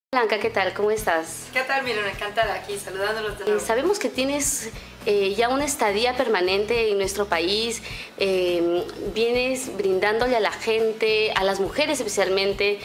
Blanca, ¿qué tal? ¿Cómo estás? ¿Qué tal, Miriam? Encantada aquí, saludándolos de nuevo. Sabemos que tienes ya una estadía permanente en nuestro país, vienes brindándole a la gente, a las mujeres especialmente,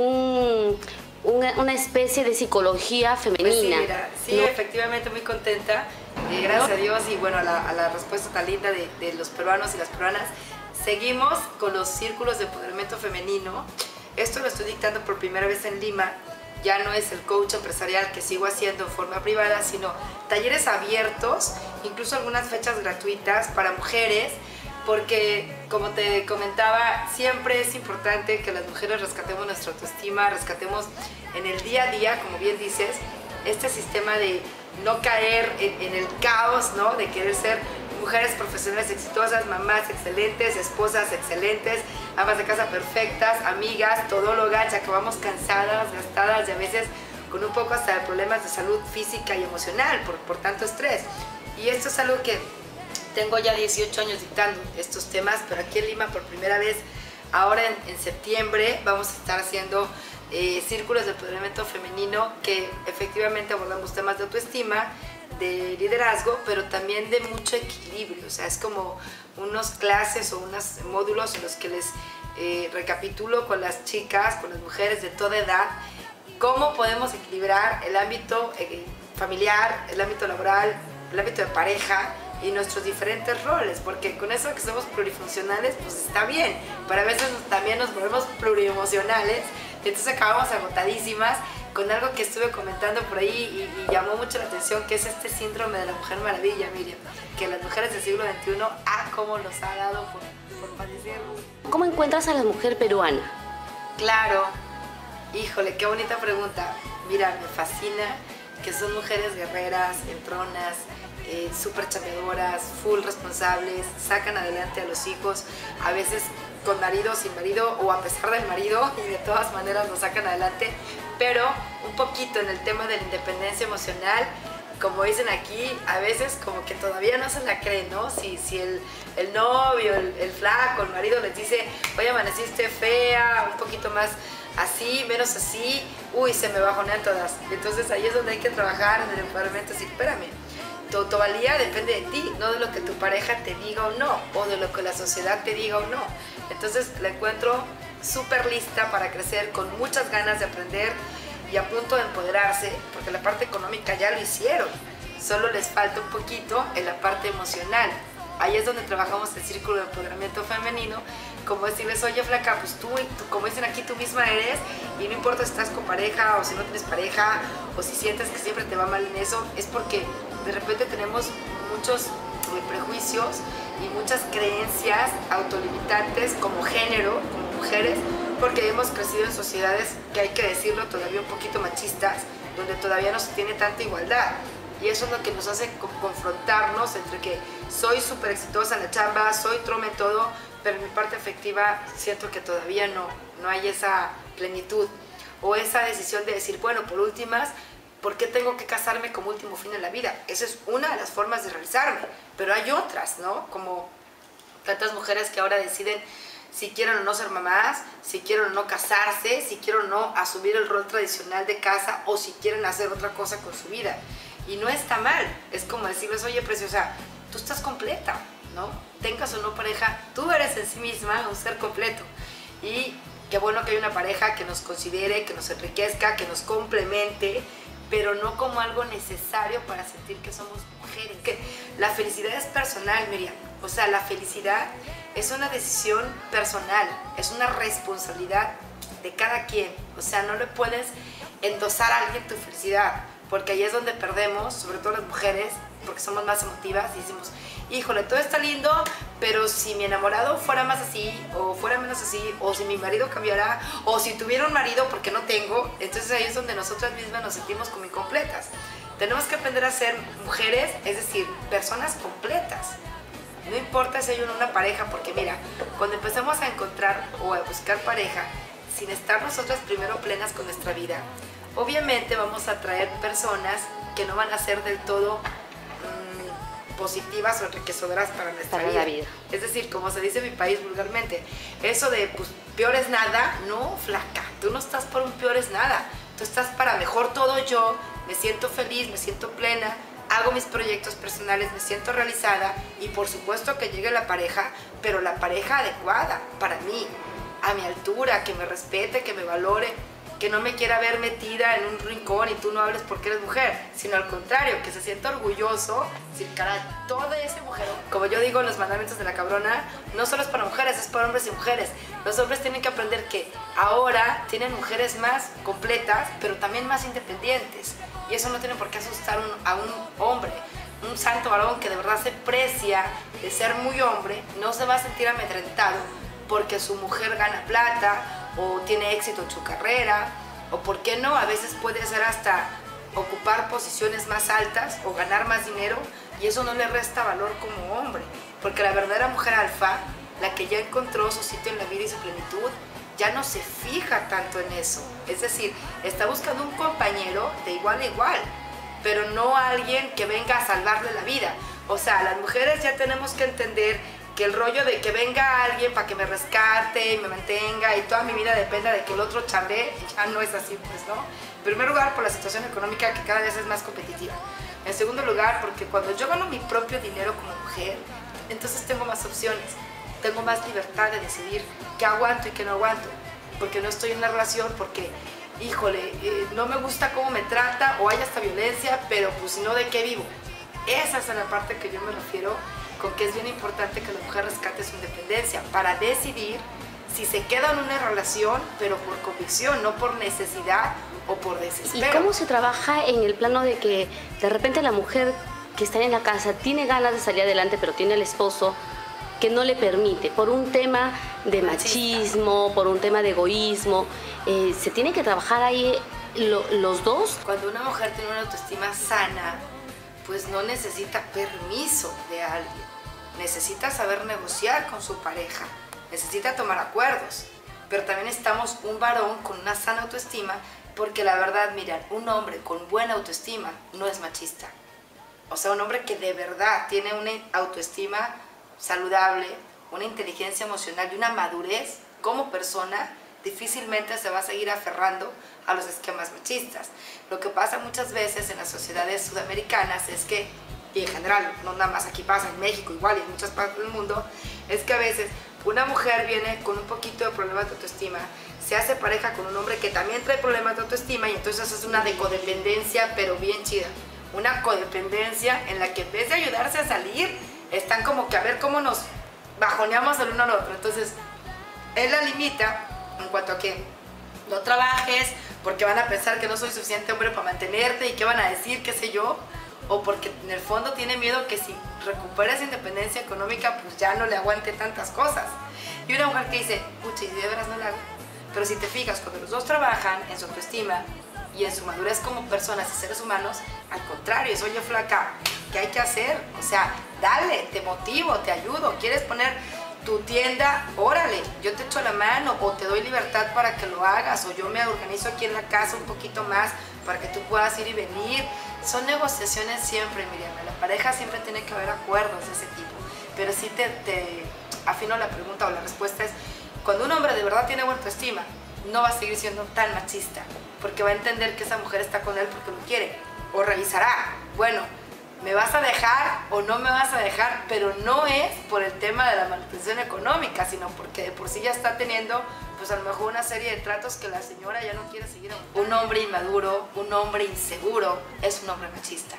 una especie de psicología femenina. Pues sí, mira, sí, ¿no? Efectivamente muy contenta, gracias a Dios y bueno, a la respuesta tan linda de los peruanos y las peruanas. Seguimos con los círculos de empoderamiento femenino. Esto lo estoy dictando por primera vez en Lima. Ya no es el coach empresarial que sigo haciendo en forma privada, sino talleres abiertos, incluso algunas fechas gratuitas para mujeres, porque como te comentaba, siempre es importante que las mujeres rescatemos nuestra autoestima, rescatemos en el día a día, como bien dices, este sistema de no caer en el caos, ¿no? De querer ser mujeres profesionales exitosas, mamás excelentes, esposas excelentes, amas de casa perfectas, amigas, todólogas, y acabamos cansadas, gastadas y a veces con un poco hasta problemas de salud física y emocional por tanto estrés. Y esto es algo que tengo ya 18 años dictando estos temas, pero aquí en Lima por primera vez, ahora en septiembre, vamos a estar haciendo círculos de empoderamiento femenino que efectivamente abordamos temas de autoestima, de liderazgo, pero también de mucho equilibrio. O sea, es como unos clases o unos módulos en los que les recapitulo con las chicas, con las mujeres de toda edad, cómo podemos equilibrar el ámbito familiar, el ámbito laboral, el ámbito de pareja y nuestros diferentes roles, porque con eso que somos plurifuncionales, pues está bien, pero a veces también nos volvemos pluriemocionales, entonces acabamos agotadísimas con algo que estuve comentando por ahí y llamó mucho la atención, que es este síndrome de la Mujer Maravilla, Miriam, que las mujeres del siglo XXI, cómo nos ha dado por padecerlo. ¿Cómo encuentras a la mujer peruana? Claro, híjole, qué bonita pregunta. Mira, me fascina que son mujeres guerreras, entronas, súper chambeadoras, full responsables, sacan adelante a los hijos, a veces con marido, sin marido o a pesar del marido, y de todas maneras lo sacan adelante, pero un poquito en el tema de la independencia emocional, como dicen aquí, a veces como que todavía no se la creen, ¿no? Si el novio, el flaco, el marido les dice, oye, amaneciste fea, un poquito más así, menos así, uy, se me bajonean todas. Entonces ahí es donde hay que trabajar en el empoderamiento, así, espérame, tu autovalía depende de ti, no de lo que tu pareja te diga o no, o de lo que la sociedad te diga o no. Entonces la encuentro súper lista para crecer, con muchas ganas de aprender y a punto de empoderarse, porque la parte económica ya lo hicieron, solo les falta un poquito en la parte emocional. Ahí es donde trabajamos el círculo de empoderamiento femenino, como decirles, oye flaca, pues tú, como dicen aquí, tú misma eres, y no importa si estás con pareja o si no tienes pareja, o si sientes que siempre te va mal en eso, es porque de repente tenemos muchos prejuicios y muchas creencias autolimitantes como género, como mujeres, porque hemos crecido en sociedades, que hay que decirlo, todavía un poquito machistas, donde todavía no se tiene tanta igualdad. Y eso es lo que nos hace confrontarnos entre que soy súper exitosa en la chamba, soy trome en todo, pero en mi parte afectiva siento que todavía no hay esa plenitud o esa decisión de decir, bueno, por últimas, ¿por qué tengo que casarme como último fin en la vida? Esa es una de las formas de realizarme, pero hay otras, ¿no? Como tantas mujeres que ahora deciden si quieren o no ser mamás, si quieren o no casarse, si quieren o no asumir el rol tradicional de casa o si quieren hacer otra cosa con su vida. Y no está mal, es como decirles, oye preciosa, tú estás completa, ¿no? Tengas o no pareja, tú eres en sí misma un ser completo. Y qué bueno que hay una pareja que nos considere, que nos enriquezca, que nos complemente, pero no como algo necesario para sentir que somos mujeres. Que la felicidad es personal, Miriam. O sea, la felicidad es una decisión personal, es una responsabilidad de cada quien. O sea, no le puedes endosar a alguien tu felicidad, porque ahí es donde perdemos, sobre todo las mujeres, porque somos más emotivas y decimos, híjole, todo está lindo, pero si mi enamorado fuera más así, o fuera menos así, o si mi marido cambiara, o si tuviera un marido porque no tengo, entonces ahí es donde nosotras mismas nos sentimos como incompletas. Tenemos que aprender a ser mujeres, es decir, personas completas. No importa si hay una pareja, porque mira, cuando empezamos a encontrar o a buscar pareja, sin estar nosotras primero plenas con nuestra vida, obviamente vamos a atraer personas que no van a ser del todo positivas o enriquecedoras para nuestra vida. Es decir, como se dice en mi país vulgarmente, eso de pues peor es nada, no flaca, tú no estás por un peor es nada, tú estás para mejor todo yo, me siento feliz, me siento plena, hago mis proyectos personales, me siento realizada y por supuesto que llegue la pareja, pero la pareja adecuada para mí, a mi altura, que me respete, que me valore, que no me quiera ver metida en un rincón y tú no hables porque eres mujer, sino al contrario, que se sienta orgulloso, decir, caray, toda esa mujer, como yo digo en los mandamientos de la cabrona, no solo es para mujeres, es para hombres y mujeres. Los hombres tienen que aprender que ahora tienen mujeres más completas, pero también más independientes, y eso no tiene por qué asustar a un hombre. Un santo varón que de verdad se precia de ser muy hombre, no se va a sentir amedrentado porque su mujer gana plata o tiene éxito en su carrera, o por qué no, a veces puede ser hasta ocupar posiciones más altas o ganar más dinero, y eso no le resta valor como hombre, porque la verdadera mujer alfa, la que ya encontró su sitio en la vida y su plenitud, ya no se fija tanto en eso, es decir, está buscando un compañero de igual a igual, pero no alguien que venga a salvarle la vida. O sea, las mujeres ya tenemos que entender que el rollo de que venga alguien para que me rescate y me mantenga y toda mi vida dependa de que el otro chambee, ya no es así, pues, ¿no? En primer lugar, por la situación económica que cada vez es más competitiva. En segundo lugar, porque cuando yo gano mi propio dinero como mujer, entonces tengo más opciones, tengo más libertad de decidir qué aguanto y qué no aguanto, porque no estoy en una relación, porque, híjole, no me gusta cómo me trata o hay hasta violencia, pero pues si no, ¿de qué vivo? Esa es la parte que yo me refiero con que es bien importante que la mujer rescate su independencia para decidir si se queda en una relación, pero por convicción, no por necesidad o por desespero. ¿Y cómo se trabaja en el plano de que de repente la mujer que está en la casa tiene ganas de salir adelante, pero tiene el esposo que no le permite, por un tema de machismo, por un tema de egoísmo? ¿Se tiene que trabajar ahí los dos? Cuando una mujer tiene una autoestima sana, pues no necesita permiso de alguien, necesita saber negociar con su pareja, necesita tomar acuerdos, pero también necesitamos un varón con una sana autoestima, porque la verdad, miren, un hombre con buena autoestima no es machista. O sea, un hombre que de verdad tiene una autoestima saludable, una inteligencia emocional y una madurez como persona, difícilmente se va a seguir aferrando a los esquemas machistas. Lo que pasa muchas veces en las sociedades sudamericanas es que, y en general, no nada más aquí pasa, en México igual y en muchas partes del mundo, es que a veces una mujer viene con un poquito de problemas de autoestima, se hace pareja con un hombre que también trae problemas de autoestima y entonces es una de codependencia, pero bien chida. Una codependencia en la que en vez de ayudarse a salir, están como que a ver cómo nos bajoneamos el uno al otro. Entonces, él la limita en cuanto a que no trabajes porque van a pensar que no soy suficiente hombre para mantenerte y qué van a decir, qué sé yo, o porque en el fondo tiene miedo que si recupera esa independencia económica pues ya no le aguante tantas cosas. Y una mujer que dice, pucha, y de veras no la hago. Pero si te fijas, cuando los dos trabajan en su autoestima y en su madurez como personas y seres humanos, al contrario, es, oye flaca, ¿qué hay que hacer? O sea, dale, te motivo, te ayudo, ¿quieres poner tu tienda? Órale, yo te echo la mano o te doy libertad para que lo hagas, o yo me organizo aquí en la casa un poquito más para que tú puedas ir y venir. Son negociaciones siempre, Miriam. En la pareja siempre tiene que haber acuerdos de ese tipo. Pero sí te afino la pregunta o la respuesta es, cuando un hombre de verdad tiene buena autoestima, no va a seguir siendo tan machista, porque va a entender que esa mujer está con él porque lo quiere, o revisará, bueno, ¿me vas a dejar o no me vas a dejar? Pero no es por el tema de la manutención económica, sino porque de por sí ya está teniendo, pues a lo mejor una serie de tratos que la señora ya no quiere seguir. Un hombre inmaduro, un hombre inseguro, es un hombre machista.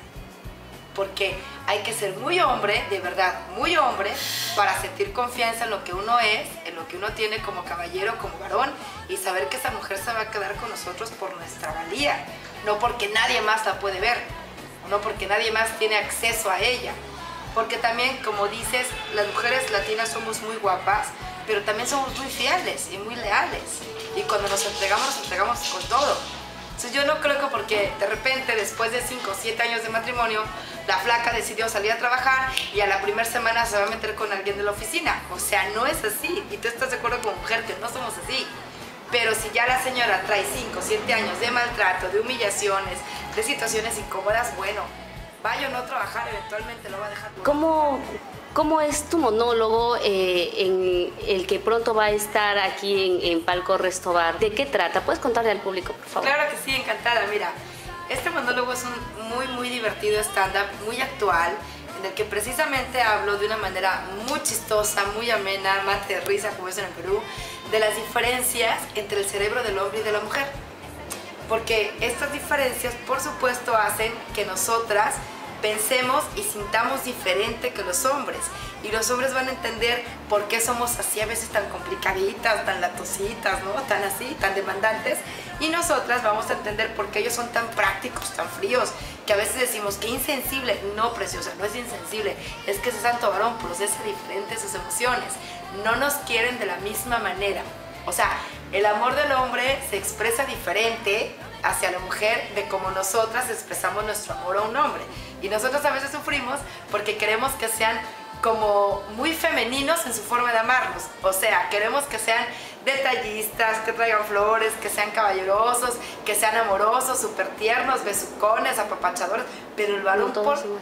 Porque hay que ser muy hombre, de verdad, muy hombre, para sentir confianza en lo que uno es, en lo que uno tiene como caballero, como varón, y saber que esa mujer se va a quedar con nosotros por nuestra valía, no porque nadie más la puede ver, no porque nadie más tiene acceso a ella. Porque también, como dices, las mujeres latinas somos muy guapas, pero también somos muy fieles y muy leales. Y cuando nos entregamos con todo. Entonces yo no creo que porque de repente, después de 5 o 7 años de matrimonio, la flaca decidió salir a trabajar y a la primera semana se va a meter con alguien de la oficina. O sea, no es así. Y tú estás de acuerdo como mujer que no somos así. Pero si ya la señora trae 5 o 7 años de maltrato, de humillaciones, de situaciones incómodas, bueno, vaya o no a trabajar, eventualmente lo va a dejar. ¿Cómo es tu monólogo en el que pronto va a estar aquí en Palco Restobar? ¿De qué trata? ¿Puedes contarle al público, por favor? Claro que sí, encantada. Mira, este monólogo es un muy divertido stand-up, muy actual, en el que precisamente hablo de una manera muy chistosa, muy amena, mate de risa, como dicen en Perú, de las diferencias entre el cerebro del hombre y de la mujer. Porque estas diferencias, por supuesto, hacen que nosotras pensemos y sintamos diferente que los hombres. Y los hombres van a entender por qué somos así a veces tan complicaditas, tan latositas, ¿no? Tan así, tan demandantes. Y nosotras vamos a entender por qué ellos son tan prácticos, tan fríos, que a veces decimos que insensible. No, preciosa, no es insensible. Es que ese santo varón procesa diferente sus emociones. No nos quieren de la misma manera. O sea, el amor del hombre se expresa diferente hacia la mujer de cómo nosotras expresamos nuestro amor a un hombre. Y nosotros a veces sufrimos porque queremos que sean como muy femeninos en su forma de amarnos. O sea, queremos que sean detallistas, que traigan flores, que sean caballerosos, que sean amorosos, súper tiernos, besucones, apapachadores. Pero el varón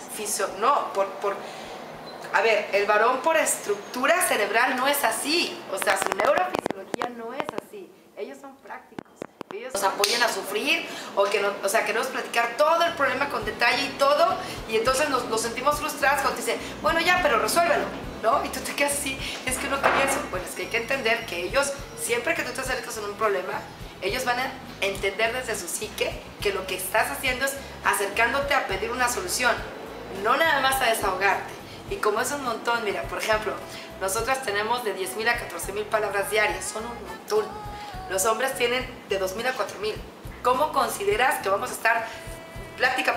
a ver, el varón por estructura cerebral no es así. O sea, su neurofisiología no es así. Ellos son prácticos. Ellos nos apoyan a sufrir o queremos platicar todo el problema con detalle y todo, y entonces nos sentimos frustrados cuando te dicen, bueno ya, pero resuélvelo, ¿no? Y tú te quedas así, es que no quería eso. Bueno, es que hay que entender que ellos, siempre que tú te acercas en un problema, ellos van a entender desde su psique que lo que estás haciendo es acercándote a pedir una solución, no nada más a desahogarte. Y como es un montón, mira, por ejemplo, nosotras tenemos de 10.000 a 14.000 palabras diarias, son un montón. Los hombres tienen de 2.000 a 4.000. ¿Cómo consideras que vamos a estar plática?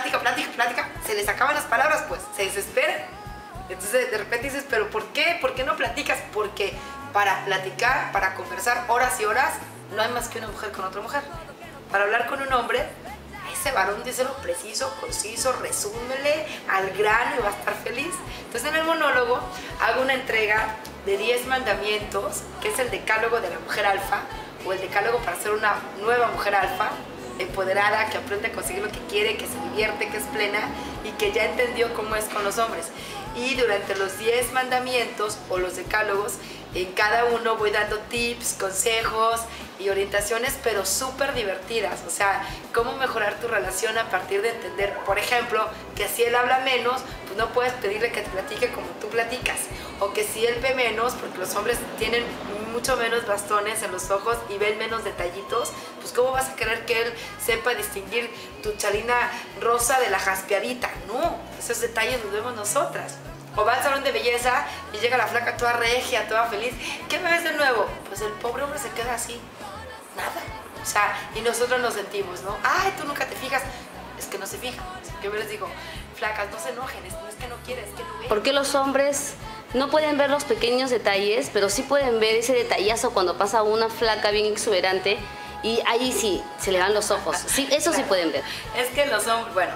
Se les acaban las palabras, pues, se desesperan. Entonces de repente dices, ¿pero por qué? ¿Por qué no platicas? Porque para platicar, para conversar horas y horas, no hay más que una mujer con otra mujer. Para hablar con un hombre, a ese varón díselo preciso, conciso, resúmele al grano y va a estar feliz. Entonces en el monólogo hago una entrega de 10 mandamientos, que es el decálogo de la mujer alfa, o el decálogo para ser una nueva mujer alfa, empoderada, que aprende a conseguir lo que quiere, que se divierte, que es plena y que ya entendió cómo es con los hombres. Y durante los 10 mandamientos o los decálogos, en cada uno voy dando tips, consejos y orientaciones, pero súper divertidas. O sea, cómo mejorar tu relación a partir de entender, por ejemplo, que si él habla menos, pues no puedes pedirle que te platique como tú platicas. O que si él ve menos, porque los hombres tienen mucho menos bastones en los ojos y ven menos detallitos, pues cómo vas a querer que él sepa distinguir tu chalina rosa de la jaspeadita. No, esos detalles los vemos nosotras. O va al salón de belleza y llega la flaca toda regia, toda feliz. ¿Qué me ves de nuevo? Pues el pobre hombre se queda así, nada. O sea, y nosotros nos sentimos, ¿no? Ay, tú nunca te fijas. Es que no se fijan. Yo les digo, flacas, no se enojen, no es que no quieres, es que no ven. ¿Por qué los hombres no pueden ver los pequeños detalles, pero sí pueden ver ese detallazo cuando pasa una flaca bien exuberante y ahí sí se le van los ojos? Sí, eso sí pueden ver. Es que los hombres, bueno,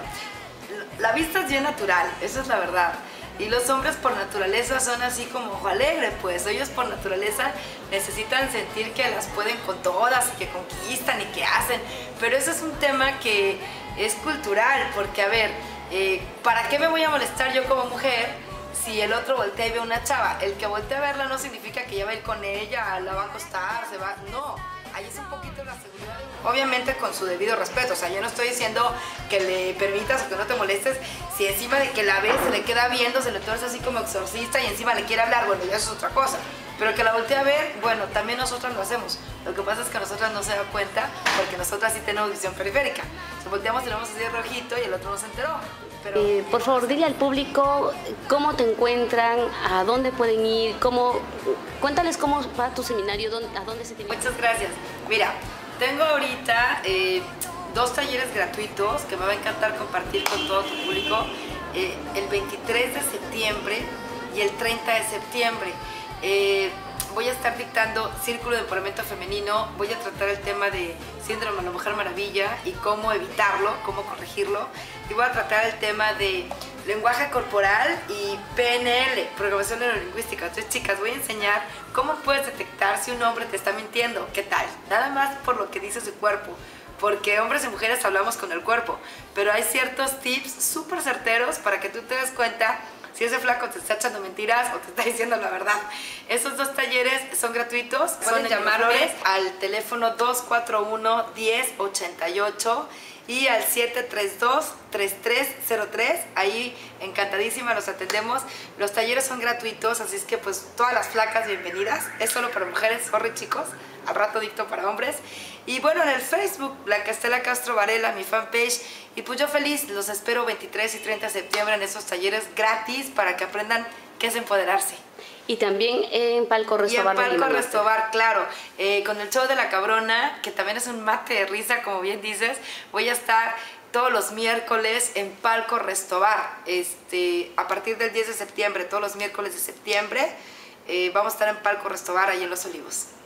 la vista es bien natural, eso es la verdad. Y los hombres por naturaleza son así como ojo alegre, pues ellos por naturaleza necesitan sentir que las pueden con todas y que conquistan y que hacen. Pero eso es un tema que es cultural, porque a ver, ¿para qué me voy a molestar yo como mujer si el otro voltea y ve a una chava? El que voltea a verla no significa que ya va a ir con ella, la va a acostar, se va, no. Ahí es un poquito la seguridad. Obviamente con su debido respeto, o sea, yo no estoy diciendo que le permitas o que no te molestes si encima de que la ves se le queda viendo, se le torce así como exorcista y encima le quiere hablar, bueno, ya eso es otra cosa. Pero que la voltee a ver, bueno, también nosotras lo hacemos. Lo que pasa es que nosotras no se da cuenta porque nosotras sí tenemos visión periférica. Si volteamos tenemos así rojito y el otro no se enteró. Pero, por favor, dile al público cómo te encuentran, a dónde pueden ir, cuéntales cómo va tu seminario, a dónde se te invita. Muchas gracias. Mira, tengo ahorita 2 talleres gratuitos que me va a encantar compartir con todo tu público. El 23 de septiembre y el 30 de septiembre. Voy a estar dictando Círculo de Empoderamiento Femenino, voy a tratar el tema de Síndrome de la Mujer Maravilla y cómo evitarlo, cómo corregirlo, y voy a tratar el tema de lenguaje corporal y PNL, programación neurolingüística. Entonces, chicas, voy a enseñar cómo puedes detectar si un hombre te está mintiendo. ¿Qué tal? Nada más por lo que dice su cuerpo. porque hombres y mujeres hablamos con el cuerpo, pero hay ciertos tips súper certeros para que tú te des cuenta si ese flaco te está echando mentiras o te está diciendo la verdad. Esos 2 talleres son gratuitos. Pueden llamarme al teléfono 241-1088 y al 732-3303. Ahí encantadísima los atendemos. Los talleres son gratuitos, así es que pues todas las flacas bienvenidas. Es solo para mujeres, sorry chicos, al rato dicto para hombres. Y bueno, en el Facebook, Blanca Estela Castro Varela, mi fanpage. Y pues yo feliz, los espero 23 y 30 de septiembre en esos talleres gratis para que aprendan qué es empoderarse. Y también en Palco Restobar. Y en Palco Restobar, claro. Con el show de La Cabrona, que también es un mate de risa, como bien dices. Voy a estar todos los miércoles en Palco Restobar. A partir del 10 de septiembre, todos los miércoles de septiembre, vamos a estar en Palco Restobar, ahí en Los Olivos.